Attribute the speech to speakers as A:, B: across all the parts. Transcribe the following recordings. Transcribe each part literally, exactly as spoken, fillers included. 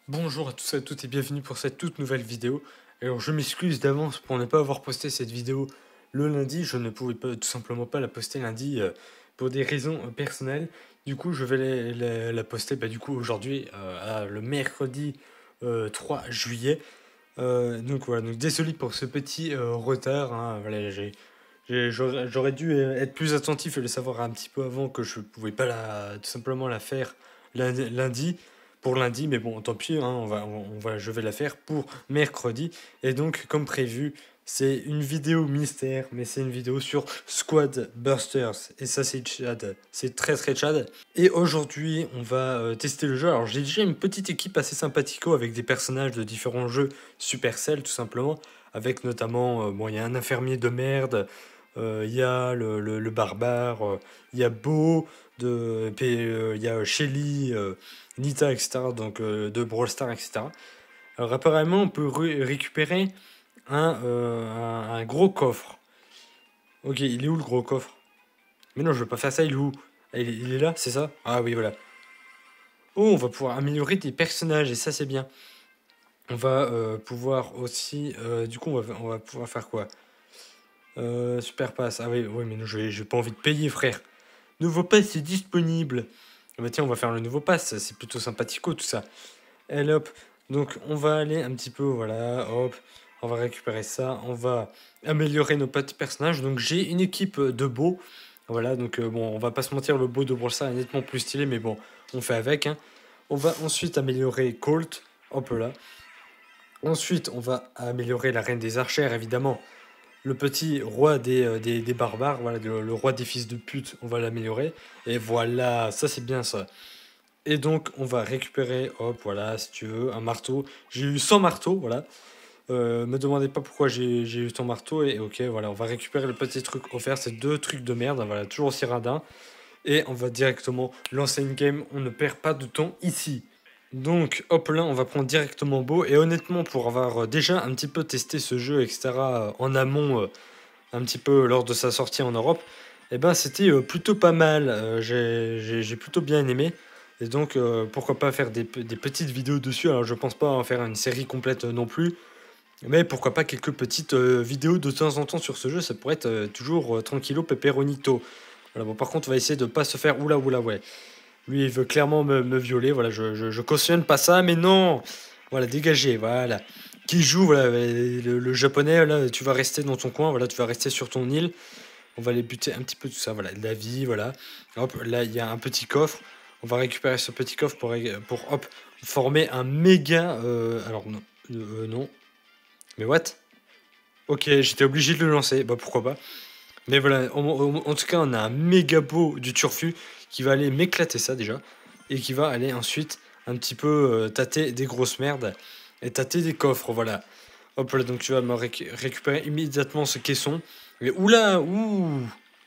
A: Bonjour à tous et à toutes et bienvenue pour cette toute nouvelle vidéo. Alors je m'excuse d'avance pour ne pas avoir posté cette vidéo le lundi, je ne pouvais pas, tout simplement pas la poster lundi euh, pour des raisons euh, personnelles. Du coup je vais la, la- la poster bah, du coup aujourd'hui, euh, à- le mercredi euh, trois juillet. Euh, donc voilà, donc désolé pour ce petit euh, retard, hein. Voilà, j'ai, j'ai- j'aurais j'aurais dû euh, être plus attentif et le savoir un petit peu avant que je pouvais pas la, tout simplement la faire lundi, lundi pour lundi, mais bon, tant pis, hein, on va, on, on va, je vais la faire pour mercredi. Et donc, comme prévu, c'est une vidéo mystère, mais c'est une vidéo sur Squad Busters. Et ça, c'est Chad. C'est très très Chad. Et aujourd'hui, on va euh, tester le jeu. Alors, j'ai déjà une petite équipe assez sympathico avec des personnages de différents jeux Supercell, tout simplement. Avec notamment, euh, bon, il y a un infirmier de merde, euh, il y a le, le, le barbare, euh, il y a Beau, de, puis, euh, il y a Shelly, euh, Nita, et cetera. Donc euh, de Brawl Stars, et cetera. Alors apparemment, on peut ré- récupérer un, euh, un, un gros coffre. Ok, il est où le gros coffre? Mais non, je veux pas faire ça, il est où? Ah, il, est- il est là, c'est ça? Ah oui, voilà. Oh, on va pouvoir améliorer des personnages, et ça c'est bien. On va euh, pouvoir aussi... euh, du coup, on va, on va pouvoir faire quoi? Euh, super pass. Ah oui, oui, mais non, j'ai j'ai pas envie de payer, frère. Nouveau pass, c'est disponible. Ah bah tiens, on va faire le nouveau pass, c'est plutôt sympathico tout ça. Elle hop. Donc on va aller un petit peu, voilà, hop. On va récupérer ça. On va améliorer nos petits personnages. Donc j'ai une équipe de beaux. Voilà, donc euh, bon, on va pas se mentir, le beau de Brawl Stars est nettement plus stylé, mais bon, on fait avec, hein. On va ensuite améliorer Colt. Hop là. Ensuite, on va améliorer la reine des archères, évidemment. Le petit roi des, euh, des, des barbares, voilà, le, le roi des fils de pute, on va l'améliorer. Et voilà, ça c'est bien ça. Et donc, on va récupérer, hop, voilà, si tu veux, un marteau. J'ai eu cent marteaux, voilà. Euh, me demandez pas pourquoi j'ai j'ai eu ton marteau. Et ok, voilà, on va récupérer le petit truc offert. C'est deux trucs de merde, voilà, toujours aussi radin. Et on va directement lancer une game. On ne perd pas de temps ici. Donc, hop là, on va prendre directement Beau. Et honnêtement, pour avoir euh, déjà un petit peu testé ce jeu, et cetera, euh, en amont, euh, un petit peu lors de sa sortie en Europe, eh ben, c'était euh, plutôt pas mal. Euh, j'ai j'ai- j'ai plutôt bien aimé. Et donc, euh, pourquoi pas faire des, pe- des petites vidéos dessus. Alors, je pense pas en faire une série complète euh, non plus. Mais pourquoi pas quelques petites euh, vidéos de temps en temps sur ce jeu. Ça pourrait être euh, toujours euh, tranquillo pepperonito. Voilà, bon, par contre, on va essayer de pas se faire oula oula, ouais. Lui, il veut clairement me, me violer. Voilà, je, je, je cautionne pas ça, mais non. Voilà, dégagez, voilà. Qui joue, voilà, le, le japonais, là, tu vas rester dans ton coin, voilà, tu vas rester sur ton île. On va les buter un petit peu tout ça, voilà, de la vie, voilà. Hop, là, il y a un petit coffre. On va récupérer ce petit coffre pour, pour hop, former un méga... euh, alors, non, euh, non. Mais what? Ok, j'étais obligé de le lancer, bah pourquoi pas. Mais voilà, en, en- en tout cas, on a un méga beau du turfu qui va aller m'éclater ça déjà. Et qui va aller ensuite un petit peu euh, tâter des grosses merdes et tâter des coffres, voilà. Hop là, donc tu vas me réc- récupérer immédiatement ce caisson. Mais oula, ouh!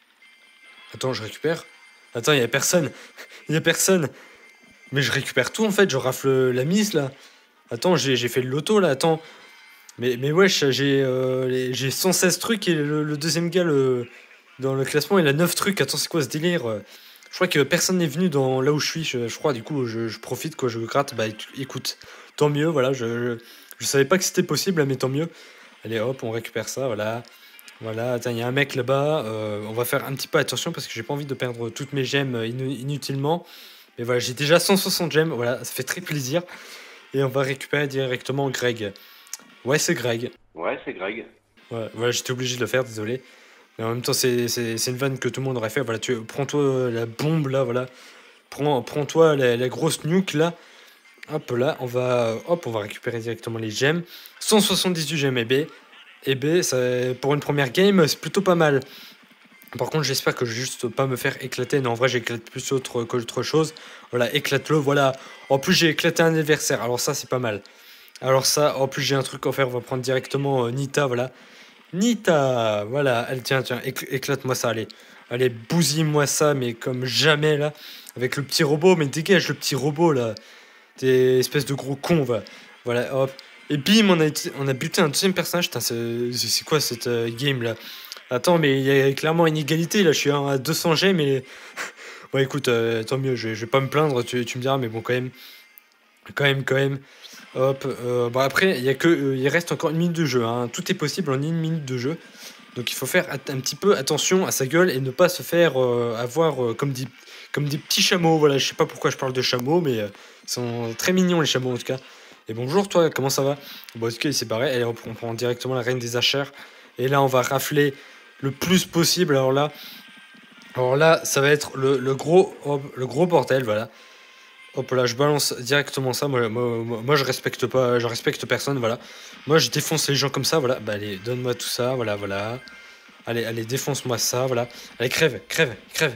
A: Attends, je récupère. Attends, il y a personne. Il y a personne. Mais je récupère tout en fait, je rafle la mise là. Attends, j'ai j'ai fait le loto là, attends. Mais, mais wesh, j'ai euh, les- j'ai cent seize trucs et le, le deuxième gars le, dans le classement il a neuf trucs. Attends, c'est quoi ce délire? Je crois que personne n'est venu dans là où je suis, je, je crois, du coup je, je profite quoi, je gratte. Bah écoute, tant mieux, voilà, je, je, je savais pas que c'était possible, mais tant mieux. Allez hop, on récupère ça, voilà. Voilà, attends, il y a un mec là-bas. euh, on va faire un petit peu attention parce que j'ai pas envie de perdre toutes mes gemmes euh, inu- inutilement. Mais voilà, j'ai déjà cent soixante gemmes. Voilà, ça fait très plaisir. Et on va récupérer directement Greg. Ouais, c'est Greg.
B: Ouais, c'est Greg.
A: Ouais, voilà, j'étais obligé de le faire, désolé. Mais en même temps, c'est c'est- c'est une vanne que tout le monde aurait fait. Voilà, tu prends-toi la bombe là, voilà. Prends, prends-toi la, la grosse nuke là. Hop là, on va, hop, on va récupérer directement les gemmes. cent soixante-dix-huit gemmes et B. Et B, ça, pour une première game, c'est plutôt pas mal. Par contre, j'espère que je vais juste pas me faire éclater. Non, en vrai, j'éclate plus autre qu'autre chose. Voilà, éclate-le, voilà. En plus, j'ai éclaté un adversaire. Alors ça, c'est pas mal. Alors ça, en plus, j'ai un truc à faire. On va prendre directement euh, Nita, voilà. Nita, voilà. Allez, tiens, tiens, écl- éclate-moi ça, allez. Allez, bousille-moi ça, mais comme jamais, là. Avec le petit robot, mais dégage le petit robot, là. T'es espèce de gros con, va. Voilà, hop. Et bim, on a, été- on a buté un deuxième personnage. Putain, c'est c'est quoi cette euh, game, là? Attends, mais il y a clairement une égalité, là. Je suis à deux cents gemmes, mais... Bon, écoute, euh, tant mieux, je, je vais pas me plaindre, tu, tu me diras, mais bon, quand même... Quand même, quand même. Hop. Euh, bon, après, il y a que, euh, il reste encore une minute de jeu. Hein. Tout est possible en une minute de jeu. Donc il faut faire un petit peu attention à sa gueule et ne pas se faire euh, avoir euh, comme, des, comme des petits chameaux. Voilà, je sais pas pourquoi je parle de chameaux, mais euh, ils sont très mignons les chameaux en tout cas. Et bonjour toi, comment ça va? Bon, en tout cas, il s'est barré. Allez, on prend directement la reine des achères. Et là, on va rafler le plus possible. Alors là, alors là ça va être le, le, gros, hop, le gros bordel, voilà. Hop là, je balance directement ça. Moi, moi, moi, je respecte pas, je respecte personne, voilà. Moi, je défonce les gens comme ça, voilà. Bah allez, donne-moi tout ça, voilà, voilà. Allez, allez, défonce-moi ça, voilà. Allez, crève, crève, crève.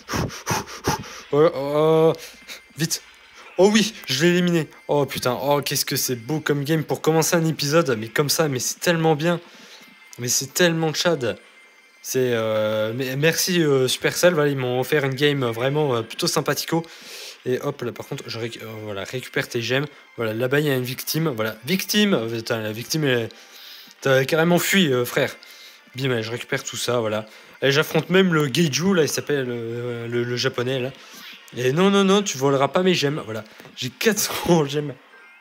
A: Oh, oh, vite. Oh oui, je l'ai éliminé. Oh putain, oh qu'est-ce que c'est beau comme game pour commencer un épisode, mais comme ça, mais c'est tellement bien. Mais c'est tellement Chad. C'est euh, mais merci euh, Supercell, voilà, ils m'ont offert une game vraiment euh, plutôt sympathico. Et hop là, par contre, je réc euh, voilà, récupère tes gemmes. Voilà, là-bas il y a une victime. Voilà, victime. Putain, la victime, elle... t'as carrément fui, euh, frère. Bim, allez, je récupère tout ça, voilà. Allez, j'affronte même le Geiju, là, il s'appelle euh, le, le japonais, là. Et non, non, non, tu voleras pas mes gemmes, voilà. J'ai quatre cents gemmes.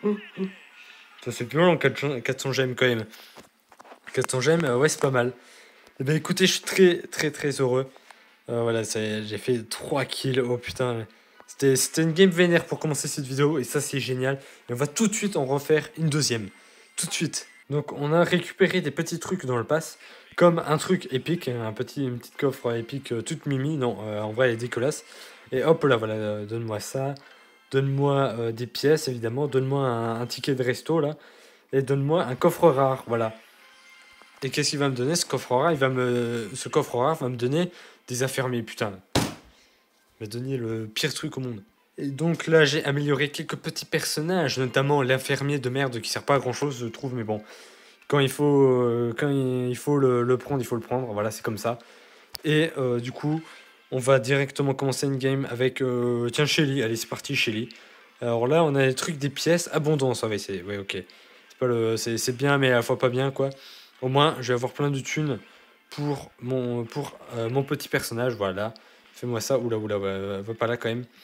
A: Ça, c'est plus long, quatre cents gemmes, quand même. quatre cents gemmes, euh, ouais, c'est pas mal. Eh ben, écoutez, je suis très, très, très heureux. Euh, voilà, j'ai fait trois kills, oh putain. C'était une game vénère pour commencer cette vidéo, et ça, c'est génial. Et on va tout de suite en refaire une deuxième. Tout de suite. Donc, on a récupéré des petits trucs dans le pass. Comme un truc épique, un petit, une petite coffre épique euh, toute mimi. Non, euh, en vrai, elle est dégueulasse. Et hop là, voilà, euh, donne-moi ça. Donne-moi euh, des pièces, évidemment. Donne-moi un, un ticket de resto, là. Et donne-moi un coffre rare, voilà. Et qu'est-ce qu'il va me donner, ce coffre rare? Il va me... Ce coffre rare va me donner des infirmiers, putain. Il va donner le pire truc au monde. Et donc là, j'ai amélioré quelques petits personnages, notamment l'infirmier de merde qui sert pas à grand-chose, je trouve, mais bon... Quand il faut, euh, quand il faut le, le prendre, il faut le prendre. Voilà, c'est comme ça. Et euh, du coup, on va directement commencer une game avec... Euh, tiens, Shelly. Allez, c'est parti, Shelly. Alors là, on a les trucs des pièces. Abondance. Ah ouais, c'est ouais, ok. C'est bien, mais à la fois pas bien, quoi. Au moins, je vais avoir plein de thunes pour mon, pour, euh, mon petit personnage. Voilà. Fais-moi ça. Oula, oula, va, va pas là, quand même.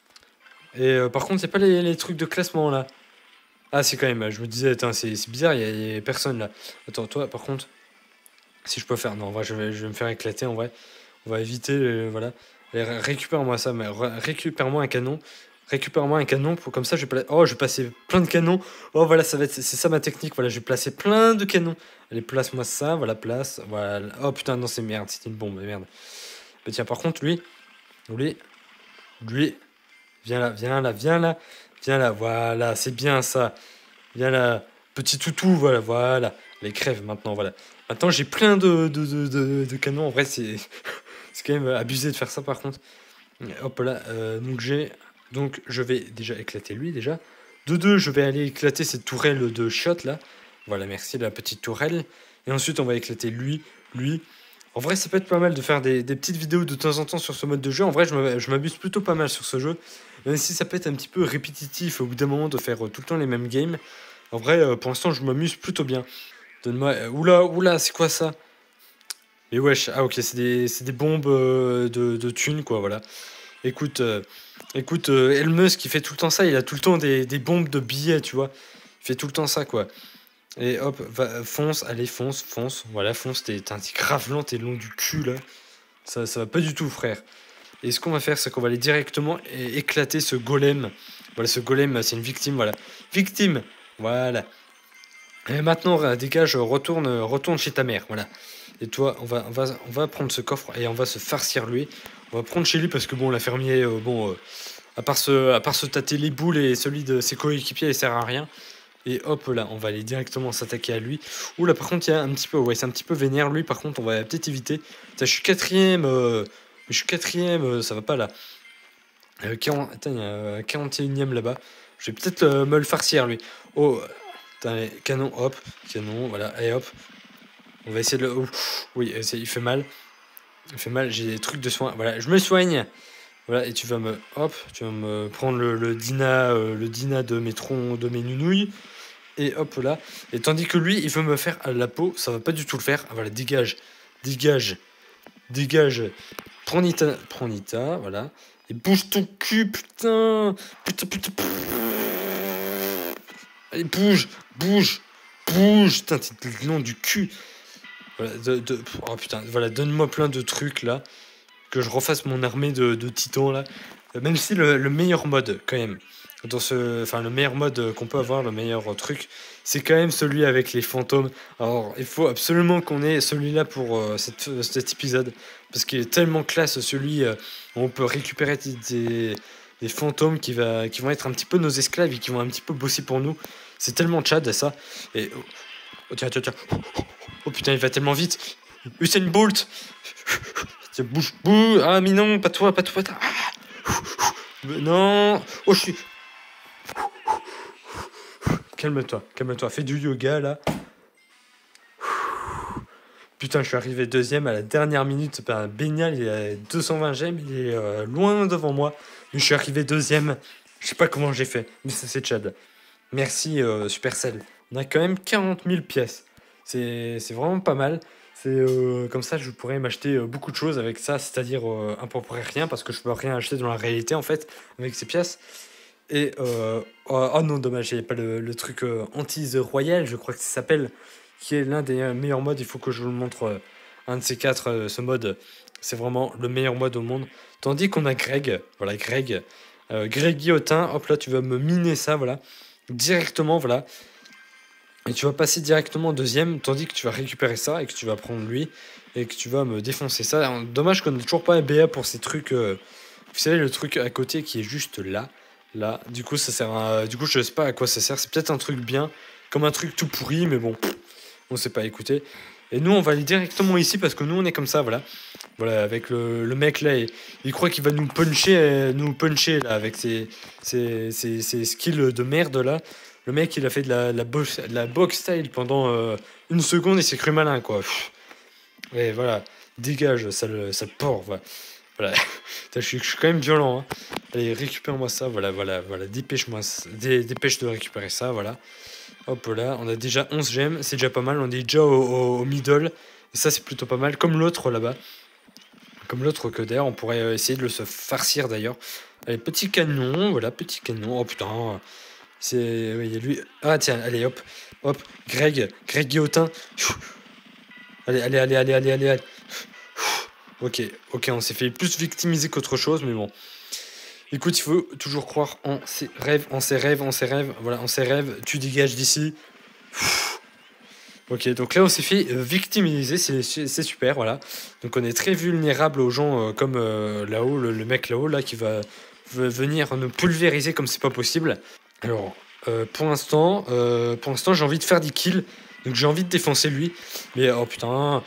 A: Et euh, par contre, c'est pas les, les trucs de classement, là. Ah, c'est quand même, je me disais, c'est bizarre, il y, a personne là. Attends, toi, par contre, si je peux faire. Non, en vrai, je vais, je vais me faire éclater en vrai. On va éviter, euh, voilà. Allez, récupère-moi ça, mais récupère-moi un canon. Récupère-moi un canon, pour, comme ça, je vais, oh, je vais placer plein de canons. Oh, voilà, ça va être, c'est ça ma technique, voilà, je vais placer plein de canons. Allez, place-moi ça, voilà, place, voilà. Oh putain, non, c'est merde, c'était une bombe, merde. Mais tiens, par contre, lui, lui, lui, viens là, viens là, viens là. Viens là, voilà, c'est bien ça. Viens là, petit toutou, voilà, voilà. Les crèves maintenant, voilà. Maintenant, j'ai plein de, de, de, de, de canons. En vrai, c'est quand même abusé de faire ça, par contre. Hop là, euh, donc j'ai... Donc, je vais déjà éclater lui, déjà. De deux, je vais aller éclater cette tourelle de shot, là. Voilà, merci, la petite tourelle. Et ensuite, on va éclater lui, lui. En vrai, ça peut être pas mal de faire des, des petites vidéos de temps en temps sur ce mode de jeu. En vrai, je m'amuse plutôt pas mal sur ce jeu. Même si ça peut être un petit peu répétitif au bout d'un moment de faire euh, tout le temps les mêmes games. En vrai, euh, pour l'instant, je m'amuse plutôt bien. Donne-moi... Euh, oula, oula, c'est quoi ça? Mais wesh, ah ok, c'est des, des bombes euh, de, de thunes, quoi, voilà. Écoute, euh, écoute euh, Elmus qui fait tout le temps ça, il a tout le temps des, des bombes de billets, tu vois. Il fait tout le temps ça, quoi. Et hop, va, fonce, allez, fonce, fonce. Voilà, fonce, t'es un petit gravelant, t'es long du cul, là. Ça, ça va pas du tout, frère. Et ce qu'on va faire, c'est qu'on va aller directement éclater ce golem. Voilà, ce golem, c'est une victime, voilà. Victime, voilà. Et maintenant, dégage, retourne, retourne chez ta mère, voilà. Et toi, on va, on, va, on va prendre ce coffre et on va se farcir lui. On va prendre chez lui parce que, bon, l'infirmier, euh, bon, euh, à, part se, à part se tâter les boules et celui de ses coéquipiers, il sert à rien. Et hop là, on va aller directement s'attaquer à lui. Ouh là, par contre, il y a un petit peu, ouais, c'est un petit peu vénère lui. Par contre, on va peut-être éviter. Putain, je suis quatrième, euh, je suis quatrième, euh, ça va pas là. Euh, quarante, attends, il y a quarante et unième là-bas. Je vais peut-être euh, me le farcir lui. Oh, putain, canon, hop, canon, voilà, et hop. On va essayer de le. Oh, oui, il fait mal. Il fait mal, j'ai des trucs de soins. Voilà, je me soigne. Voilà, et tu vas me. Hop, tu vas me prendre le, le Dina, euh, le Dina de mes troncs, de mes nounouilles. Et hop là. Et tandis que lui, il veut me faire à la peau, ça va pas du tout le faire. Ah, voilà, dégage, dégage, dégage. Prends Nita, prends Nita, voilà. Et bouge ton cul, putain. Putain, putain. Allez, bouge, bouge, bouge. Putain, t'es le long du cul. Voilà, de, de, oh putain, voilà, donne-moi plein de trucs là. Que je refasse mon armée de, de titans là. Même si le, le meilleur mode, quand même, dans ce, enfin le meilleur mode qu'on peut avoir, le meilleur truc, c'est quand même celui avec les fantômes. Alors, il faut absolument qu'on ait celui-là pour euh, cette, cet épisode, parce qu'il est tellement classe celui euh, où on peut récupérer des, des fantômes qui, va, qui vont être un petit peu nos esclaves et qui vont un petit peu bosser pour nous. C'est tellement tchad ça. Et oh, oh, tiens, tiens, tiens. Oh putain, il va tellement vite. Usain Bolt. Tiens, bouge, bouge. Ah, mais non, pas toi, pas toi. Pas toi. Ah. Non. Oh, je suis. Calme-toi, calme-toi. Fais du yoga là. Putain, je suis arrivé deuxième à la dernière minute. Ben, Bénial, il est à deux cent vingt gemmes. Il est euh, loin devant moi. Mais je suis arrivé deuxième. Je sais pas comment j'ai fait. Mais ça, c'est Tchad. Merci euh, Supercell. On a quand même quarante mille pièces. C'est vraiment pas mal. C'est euh, comme ça, je pourrais m'acheter euh, beaucoup de choses avec ça, c'est-à-dire euh, à peu près rien, parce que je peux rien acheter dans la réalité en fait avec ces pièces. Et euh, oh, oh non, dommage, il n'y a pas le, le truc euh, anti-The Royal, je crois que ça s'appelle, qui est l'un des euh, meilleurs modes. Il faut que je vous le montre, euh, un de ces quatre. Euh, ce mode, c'est vraiment le meilleur mode au monde. Tandis qu'on a Greg, voilà, Greg, euh, Greg Guillotin. Hop là, tu vas me miner ça, voilà, directement, voilà. Et tu vas passer directement en deuxième, tandis que tu vas récupérer ça et que tu vas prendre lui et que tu vas me défoncer ça. Alors, dommage qu'on n'ait toujours pas un B A pour ces trucs. Euh, vous savez, le truc à côté qui est juste là. Là, du coup, ça sert à, du coup, je sais pas à quoi ça sert. C'est peut-être un truc bien, comme un truc tout pourri, mais bon, pff, on sait pas écouter. Et nous, on va aller directement ici parce que nous, on est comme ça, voilà. Voilà, avec le, le mec là, il, il croit qu'il va nous puncher, euh, nous puncher là, avec ses, ses, ses, ses skills de merde là. Le mec, il a fait de la, la, box, de la box style pendant euh, une seconde et s'est cru malin, quoi. Et voilà, dégage, sale, sale porc, voilà. Voilà. je, suis, je suis quand même violent, hein. Allez, récupère-moi ça, voilà, voilà, voilà. Dépêche-moi, dé, dépêche de récupérer ça, voilà. Hop là, on a déjà onze gemmes, c'est déjà pas mal. On est déjà au, au, au middle, et ça, c'est plutôt pas mal. Comme l'autre là-bas. Comme l'autre que d'ailleurs, on pourrait essayer de le se farcir d'ailleurs. Allez, petit canon, voilà, petit canon. Oh putain. C'est. Oui, il y a lui. Ah, tiens, allez, hop. Hop. Greg. Greg Guillotin. Allez, allez, allez, allez, allez, allez. allez. Ok, ok, on s'est fait plus victimiser qu'autre chose, mais bon. Écoute, il faut toujours croire en ses rêves, en ses rêves, en ses rêves. Voilà, en ses rêves. Tu dégages d'ici. Ok, donc là, on s'est fait victimiser. C'est super, voilà. Donc, on est très vulnérable aux gens euh, comme euh, là-haut, le, le mec là-haut, là, qui va venir nous pulvériser comme c'est pas possible. Alors, euh, pour l'instant, euh, pour l'instant, j'ai envie de faire des kills. Donc, j'ai envie de défoncer lui. Mais, oh putain.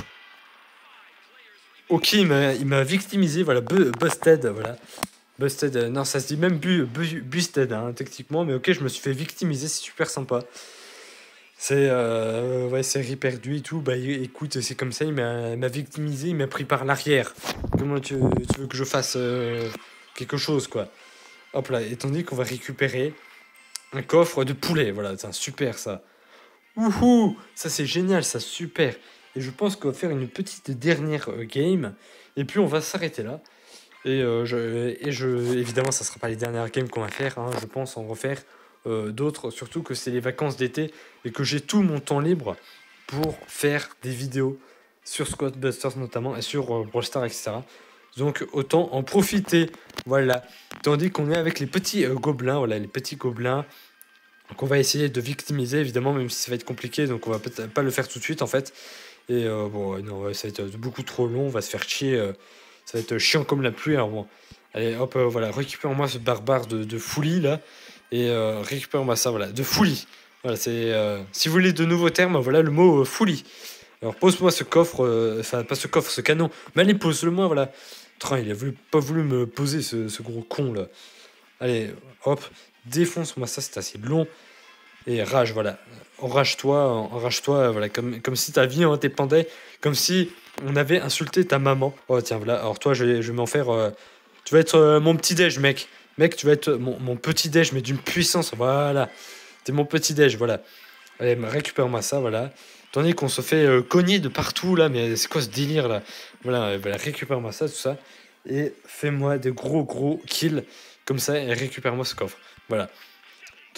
A: Ok, il m'a victimisé. Voilà, bu busted. Voilà. Busted. Euh, non, ça se dit même bu bu busted, hein, techniquement. Mais ok, je me suis fait victimiser. C'est super sympa. C'est euh, ouais, c'est perdu et tout. Bah, écoute, c'est comme ça. Il m'a victimisé. Il m'a pris par l'arrière. Comment tu, tu veux que je fasse euh, quelque chose, quoi. Hop là. Et tandis qu'on va récupérer un coffre de poulet, voilà, c'est super ça. Wouhou, ça c'est génial, ça super. Et je pense qu'on va faire une petite dernière euh, game. Et puis on va s'arrêter là. Et, euh, je, et je, évidemment, ça ne sera pas les dernières games qu'on va faire. Hein, je pense en refaire euh, d'autres. Surtout que c'est les vacances d'été et que j'ai tout mon temps libre pour faire des vidéos sur Squadbusters notamment et sur euh, Brawl Stars, et cetera. Donc autant en profiter. Voilà. Tandis qu'on est avec les petits euh, gobelins. Voilà, les petits gobelins. Donc on va essayer de victimiser, évidemment, même si ça va être compliqué. Donc on va peut-être pas le faire tout de suite, en fait. Et euh, bon, non, ça va être beaucoup trop long. On va se faire chier. Euh, ça va être chiant comme la pluie. Alors bon, allez, hop, euh, voilà. Récupère-moi ce barbare de, de Foulie, là. Et euh, récupère-moi ça, voilà. De Foulie. Voilà, c'est... Euh, si vous voulez de nouveaux termes, voilà le mot euh, Foulie. Alors pose-moi ce coffre. Euh, enfin, pas ce coffre, ce canon. Mais allez, pose-le-moi, voilà. Train, il a voulu, pas voulu me poser ce, ce gros con, là. Allez, hop. Défonce-moi ça, c'est assez long. Et rage, voilà. Enrage-toi, enrage-toi, voilà. Comme, comme si ta vie en dépendait. Comme si on avait insulté ta maman. Oh, tiens, voilà. Alors, toi, je vais, je vais m'en faire. Euh, tu vas être euh, mon petit-déj, mec. Mec, tu vas être mon, mon petit-déj, mais d'une puissance. Voilà. T'es mon petit-déj, voilà. Allez, récupère-moi ça, voilà. Tandis qu'on se fait euh, cogner de partout, là. Mais c'est quoi ce délire, là? Voilà, voilà récupère-moi ça, tout ça. Et fais-moi des gros, gros kills. Comme ça, et récupère-moi ce coffre. Voilà.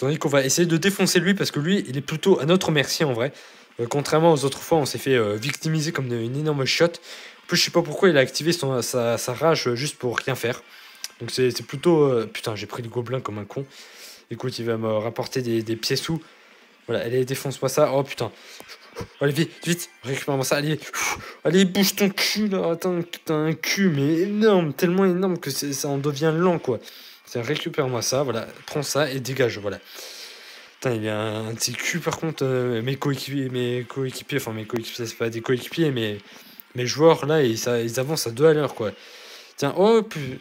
A: Tandis qu'on va essayer de défoncer lui, parce que lui, il est plutôt à notre merci en vrai. Euh, contrairement aux autres fois, on s'est fait euh, victimiser comme de- une énorme shot. En plus, je sais pas pourquoi il a activé son, sa, sa rage euh, juste pour rien faire. Donc c'est c'est plutôt... euh, Putain, j'ai pris le gobelin comme un con. Écoute, il va me rapporter des, des pièces sous. Voilà, allez, défonce-moi ça. Oh putain. Allez, vite, vite, récupère-moi ça. Allez, allez, bouge ton cul là. Attends, t'as un cul, mais énorme, tellement énorme que c'est- ça en devient lent quoi. Tiens, récupère-moi ça, voilà, prends ça et dégage, voilà. Putain, il y a un, un petit cul par contre. euh, mes coéquipiers, mes coéquipiers, enfin mes coéquipiers, c'est pas des coéquipiers, mais mes joueurs là, ils, ça, ils avancent à deux à l'heure quoi. Tiens, oh pu-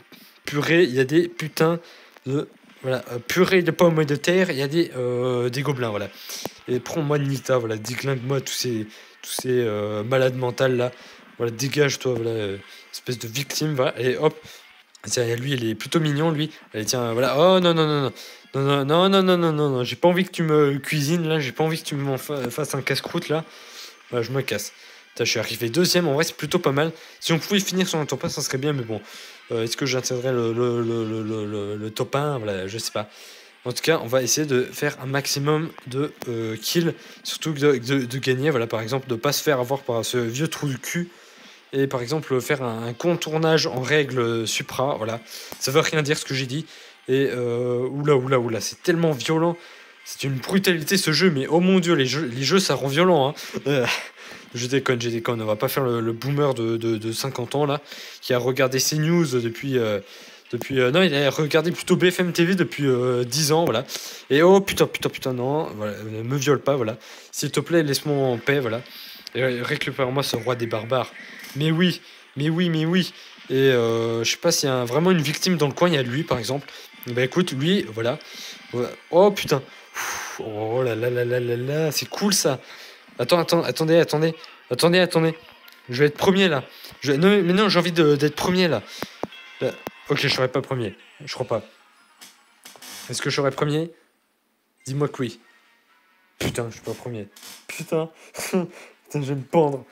A: purée, il y a des putains de. Voilà, euh, purée de pommes de terre, il y a des, euh, des gobelins, voilà. Et prends-moi de Nita, voilà, déglingue-moi tous ces, tous ces euh, malades mentales là. Voilà, dégage-toi, voilà, euh, espèce de victime, voilà. Et hop, tiens, lui, il est plutôt mignon, lui. Allez, tiens, voilà. Oh non, non, non, non. Non, non, non, non, non, non, non, non. J'ai pas envie que tu me cuisines là, j'ai pas envie que tu me fa- fasses un casse-croûte là. Voilà, je me casse. Putain, je suis arrivé deuxième, en vrai, c'est plutôt pas mal. Si on pouvait finir sur un top un, ça serait bien, mais bon. Euh, Est-ce que j'atteindrai le, le, le, le, le, le- le top un? Voilà, je sais pas. En tout cas, on va essayer de faire un maximum de euh, kills, surtout de, de, de gagner. Voilà, par exemple, de pas se faire avoir par ce vieux trou du cul. Et par exemple, faire un, un contournage en règle supra. Voilà, ça veut rien dire ce que j'ai dit. Et euh, oula, oula, oula, c'est tellement violent. C'est une brutalité ce jeu, mais oh mon dieu, les jeux, les jeux ça rend violent. Hein. Euh, je déconne, je déconne. On va pas faire le, le boomer de, de, de cinquante ans là, qui a regardé CNews depuis. Euh, depuis euh, non, il a regardé plutôt B F M T V depuis euh, dix ans, voilà. Et oh putain, putain, putain, non, voilà, ne me viole pas, voilà. S'il te plaît, laisse-moi en paix, voilà. Et euh, récupère-moi ce roi des barbares. Mais oui, mais oui, mais oui. Et euh, je sais pas s'il y a un- vraiment une victime dans le coin, il y a lui par exemple. Bah écoute, lui, voilà. Voilà. Oh putain. Oh là là là là là là, c'est cool ça. Attends, attends, attendez, attendez, attendez, attendez. Je vais être premier là. Je... Non, mais non, j'ai envie de- d'être premier là. Là. Ok, je serai pas premier. Je crois pas. Est-ce que je serai premier? Dis-moi que oui. Putain, je suis pas premier. Putain. Putain, je vais me pendre.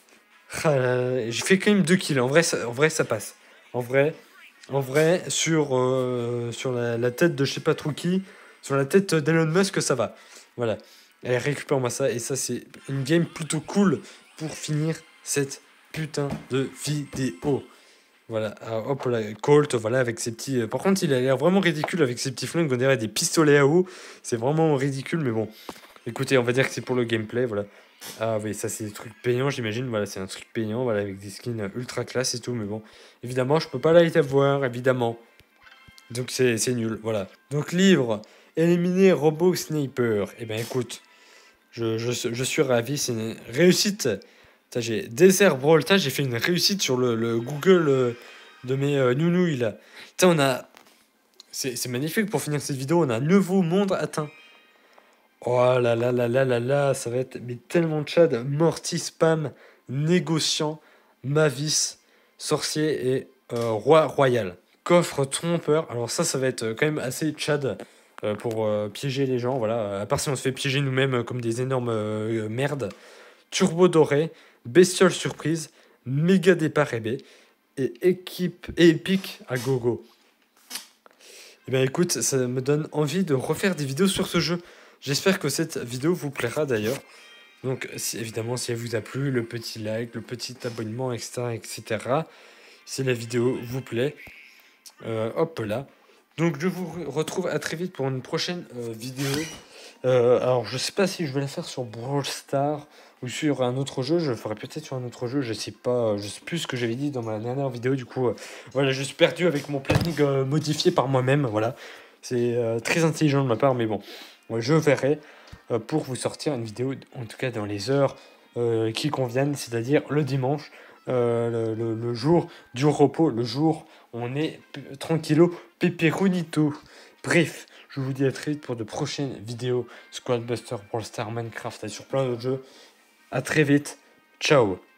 A: Ah là là, j'ai fait quand même deux kills. En vrai, ça, en vrai, ça passe. En vrai, en vrai, sur, euh, sur la, la tête de je sais pas trop qui, sur la tête d'Elon Musk, ça va. Voilà. Allez, récupère-moi ça. Et ça, c'est une game plutôt cool pour finir cette putain de vidéo. Voilà. Alors, hop là, Colt, voilà, avec ses petits. euh, Par contre, il a l'air vraiment ridicule avec ses petits flingues. On dirait des pistolets à eau. C'est vraiment ridicule, mais bon. Écoutez, on va dire que c'est pour le gameplay, voilà. Ah oui, ça c'est des trucs payants, j'imagine. Voilà, c'est un truc payant, voilà, avec des skins ultra classe et tout. Mais bon, évidemment, je peux pas la avoir, évidemment. Donc c'est c'est nul, voilà. Donc livre, éliminer robot sniper. Eh ben écoute, je, je, je suis ravi, c'est une réussite. Putain, j'ai Desert Brawl, putain, j'ai fait une réussite sur le, le Google euh, de mes euh, nounouilles là. Putain, on a... C'est c'est magnifique pour finir cette vidéo, on a un nouveau monde atteint. Oh là là là là là là, ça va être mais tellement de Chad. Morty, spam, négociant, Mavis, sorcier et euh, roi royal. Coffre trompeur. Alors ça, ça va être quand même assez Chad euh, pour euh, piéger les gens. Voilà. À part si on se fait piéger nous-mêmes euh, comme des énormes euh, merdes. Turbo doré, bestiole surprise, méga départ rébé et équipe et épique à gogo. Eh bien écoute, ça me donne envie de refaire des vidéos sur ce jeu. J'espère que cette vidéo vous plaira d'ailleurs. Donc si, évidemment, si elle vous a plu, le petit like, le petit abonnement, et cetera et cetera. Si la vidéo vous plaît, euh, hop là. Donc je vous re- retrouve à très vite pour une prochaine euh, vidéo. Euh, alors je sais pas si je vais la faire sur Brawl Stars ou sur un autre jeu. Je le ferai peut-être sur un autre jeu. Je sais pas. Je sais plus ce que j'avais dit dans ma dernière vidéo. Du coup, euh, voilà, je suis perdu avec mon planning euh, modifié par moi-même. Voilà, c'est euh, très intelligent de ma part, mais bon, ouais, je verrai euh, pour vous sortir une vidéo, en tout cas dans les heures euh, qui conviennent, c'est-à-dire le dimanche, euh, le, le- le jour du repos, le jour où on est p- tranquillo, pepperonito. Bref, je vous dis à très vite pour de prochaines vidéos Squad Buster, Brawl Stars, Minecraft et sur plein d'autres jeux. À très vite. Ciao.